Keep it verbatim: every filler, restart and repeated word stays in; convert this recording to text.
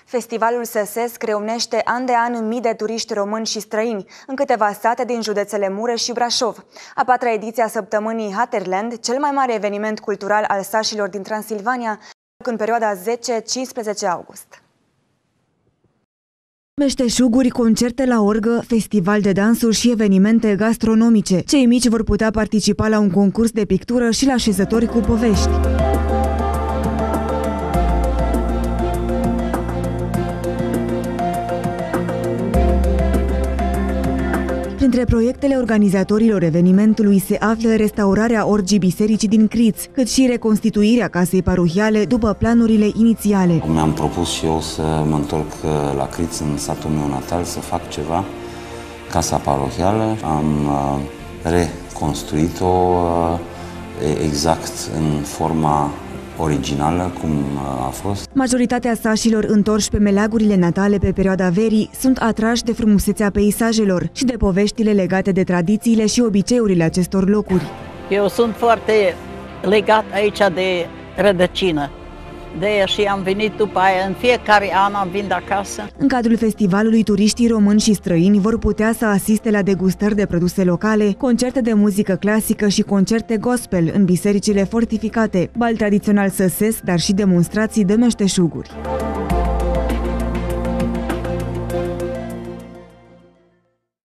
Festivalul Săsesc reunește an de an mii de turiști români și străini în câteva sate din județele Mureș și Brașov. A patra ediție a săptămânii Hatterland, cel mai mare eveniment cultural al sașilor din Transilvania, în perioada zece cincisprezece august. Meșteșuguri, concerte la orgă, festival de dansuri și evenimente gastronomice. Cei mici vor putea participa la un concurs de pictură și la șezători cu povești. Printre proiectele organizatorilor evenimentului se află restaurarea orgii bisericii din Criț, cât și reconstituirea casei parohiale după planurile inițiale. Mi-am propus și eu să mă întorc la Criț, în satul meu natal, să fac ceva, casa parohială. Am reconstruit-o exact în forma originală, cum a fost. Majoritatea sașilor întorși pe meleagurile natale pe perioada verii sunt atrași de frumusețea peisajelor și de poveștile legate de tradițiile și obiceiurile acestor locuri. Eu sunt foarte legat aici de rădăcină. De aia și am venit după aia, în fiecare an am venit acasă. În cadrul festivalului, turiștii români și străini vor putea să asiste la degustări de produse locale, concerte de muzică clasică și concerte gospel în bisericile fortificate, bal tradițional săsesc, dar și demonstrații de meșteșuguri.